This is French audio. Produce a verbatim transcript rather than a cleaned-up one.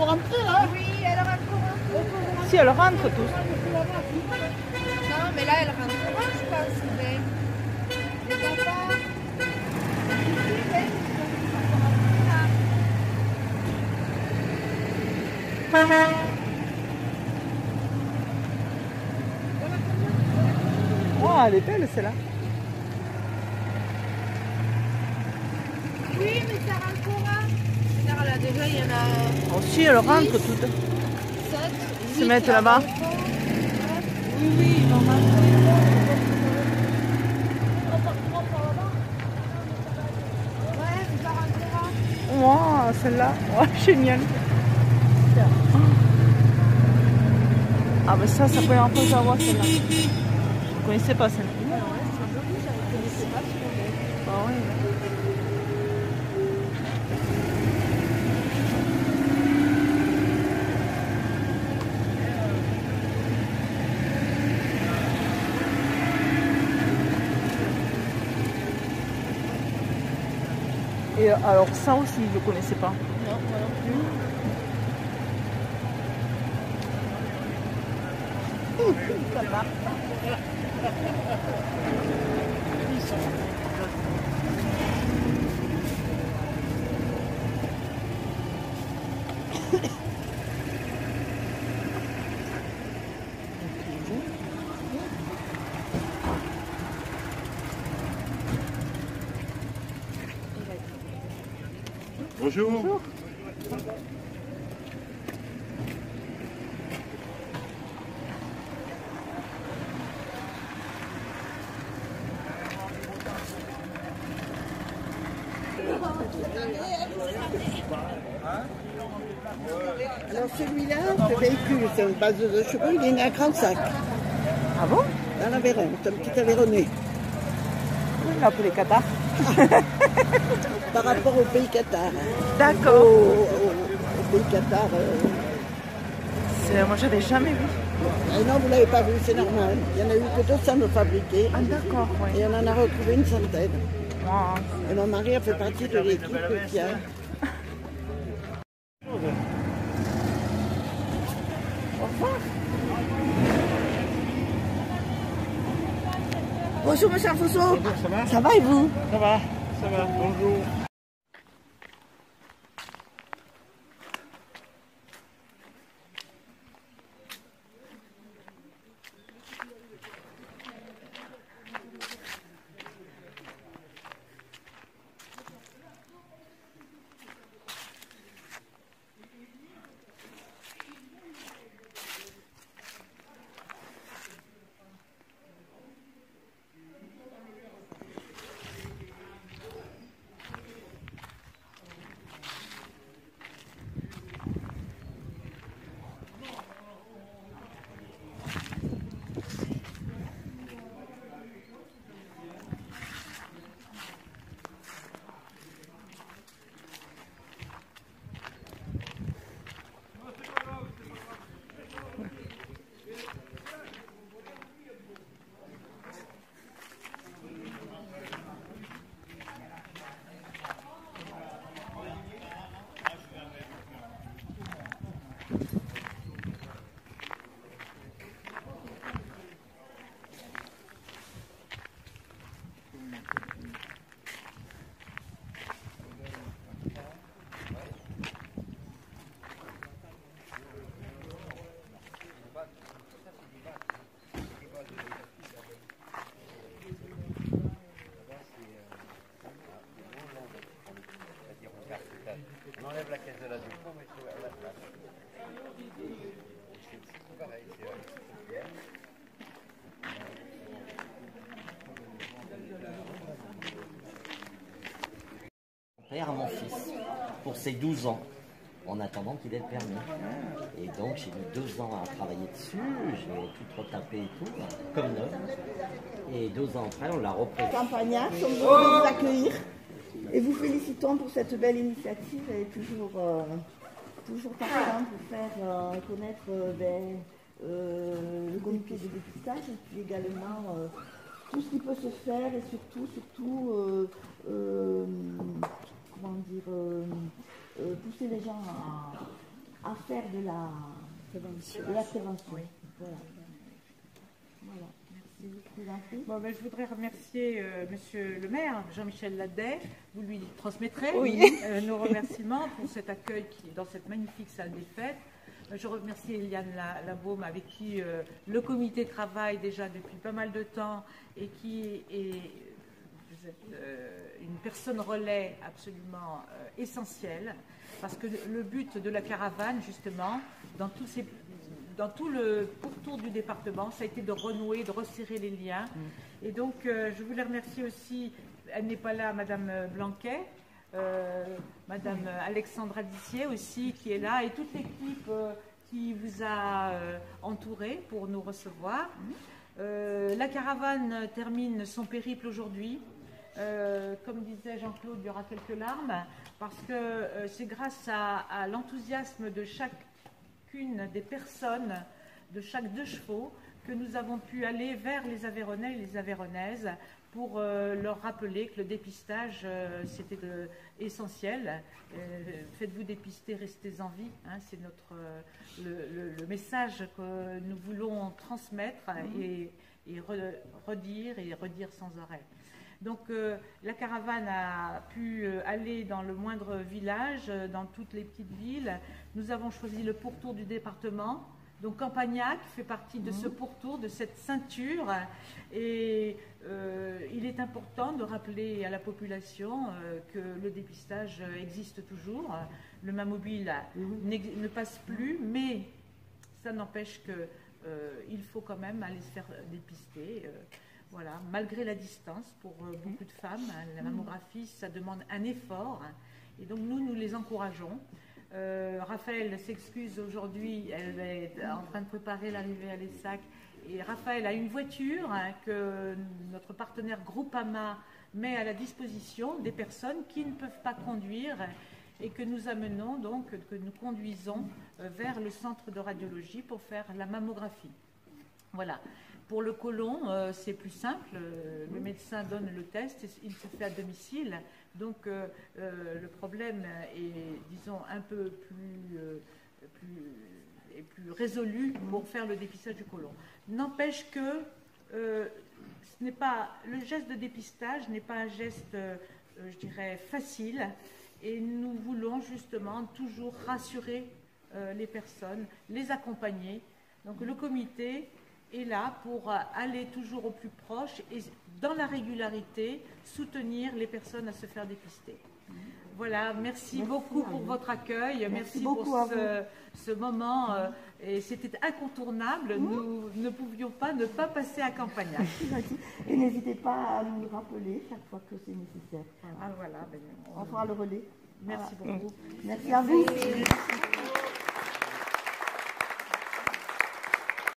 vous rentrer là? Oui, elle rentre. Si, elle rentre tous. Non, mais là, elle rentre, je pense. Mais... Les papas... Oh, elle est belle celle-là. Oui, mais ça rentre pas. Regarde, là, déjà, il y en a... Oh, si, elle rentre toutes. sept, Se mettre là-bas. Oui, oui, ils vont rentrer. Ouais, mais ça rentrera. Wow, celle-là. Oh, génial. Ah, mais ça, ça peut en faire avoir celle-là. Je ne connaissais pas celle-là. Ah ouais. Et alors ça aussi, je ne connaissais pas. Non, moi non plus. Ça marche. Bonjour. Bonjour. Alors celui-là, ce véhicule, c'est une base de chevaux, il est né à Grand-Sac, Ah bon? dans l'Aveyron, c'est un petit Aveyronnais. On l'a appelé Qatar. Par rapport au pays Qatar. D'accord. Au, au, au pays Qatar. Euh... Moi, j'avais jamais vu. Et non, vous ne l'avez pas vu, c'est normal. Il y en a eu que deux cents de fabriqués. Ah d'accord, oui. Et on en a retrouvé une centaine. Wow. Et mon mari a fait partie de l'équipe qui a... Au revoir. Bonjour, monsieur Alfonso. Bonjour, ça va? Ça va et vous? Ça va, ça va, bonjour. On enlève la caisse de la douche. C'est pareil, c'est Père à mon fils pour ses douze ans en attendant qu'il ait le permis. Et donc j'ai mis deux ans à travailler dessus, j'ai tout retapé et tout, comme neuf. Et deux ans après, on l'a repris. Campagnard, sommes heureux de vous accueillir et vous félicitons pour cette belle initiative et toujours, euh, toujours partant pour faire euh, connaître euh, ben, euh, le comité de dépistage et puis également euh, tout ce qui peut se faire et surtout, surtout euh, euh, comment dire, euh, euh, pousser les gens à, à faire de la prévention. De la prévention. Oui. Voilà. Voilà. Merci. Bon, ben, je voudrais remercier euh, Monsieur le maire, Jean-Michel Ladet. Vous lui transmettrez Oui. euh, nos remerciements pour cet accueil qui est dans cette magnifique salle des fêtes. Euh, je remercie Eliane Labaume avec qui euh, le comité travaille déjà depuis pas mal de temps et qui est vous êtes, euh, une personne relais absolument euh, essentielle parce que le but de la caravane, justement, dans tous ces Dans tout le pourtour du département, ça a été de renouer, de resserrer les liens. Et donc, euh, je voulais remercier aussi, elle n'est pas là, Madame Blanquet, euh, Madame Alexandra Dissier aussi, qui est là, et toute l'équipe euh, qui vous a euh, entouré pour nous recevoir. Euh, la caravane termine son périple aujourd'hui. Euh, comme disait Jean-Claude, il y aura quelques larmes, parce que euh, c'est grâce à, à l'enthousiasme de chaque une des personnes de chaque deux chevaux que nous avons pu aller vers les Aveyronnais et les Aveyronnaises pour euh, leur rappeler que le dépistage euh, c'était de, essentiel. Euh, Faites-vous dépister, restez en vie. Hein, c'est notre euh, le, le, le message que nous voulons transmettre et, et re, redire et redire sans arrêt. Donc euh, la caravane a pu euh, aller dans le moindre village, euh, dans toutes les petites villes. Nous avons choisi le pourtour du département. Donc Campagnac fait partie de ce pourtour, de cette ceinture. Et euh, il est important de rappeler à la population euh, que le dépistage existe toujours. Le Mamobile ne passe plus, mais ça n'empêche qu'il euh, faut quand même aller se faire dépister. Euh, Voilà, malgré la distance, pour euh, beaucoup de femmes, hein, la mammographie, ça demande un effort. Hein, et donc nous, nous les encourageons. Euh, Raphaël s'excuse aujourd'hui, elle est en train de préparer l'arrivée à l'Essac. Et Raphaël a une voiture hein, que notre partenaire Groupama met à la disposition des personnes qui ne peuvent pas conduire et que nous amenons donc, que nous conduisons euh, vers le centre de radiologie pour faire la mammographie. Voilà. Pour le côlon, euh, c'est plus simple. Euh, le médecin donne le test, et il se fait à domicile. Donc euh, euh, le problème est, disons, un peu plus, euh, plus, est plus résolu pour faire le dépistage du côlon. N'empêche que euh, ce n'est pas, le geste de dépistage n'est pas un geste, euh, je dirais, facile. Et nous voulons justement toujours rassurer euh, les personnes, les accompagner. Donc le comité est là pour aller toujours au plus proche et dans la régularité soutenir les personnes à se faire dépister. Voilà, merci, merci beaucoup pour votre accueil, merci, merci pour ce, ce moment euh, et c'était incontournable, mmh. Nous ne pouvions pas ne pas passer à Campagnac. Et n'hésitez pas à nous rappeler chaque fois que c'est nécessaire. Ah voilà, ben, on, on fera le relais. Merci voilà. beaucoup. Merci à vous. Merci.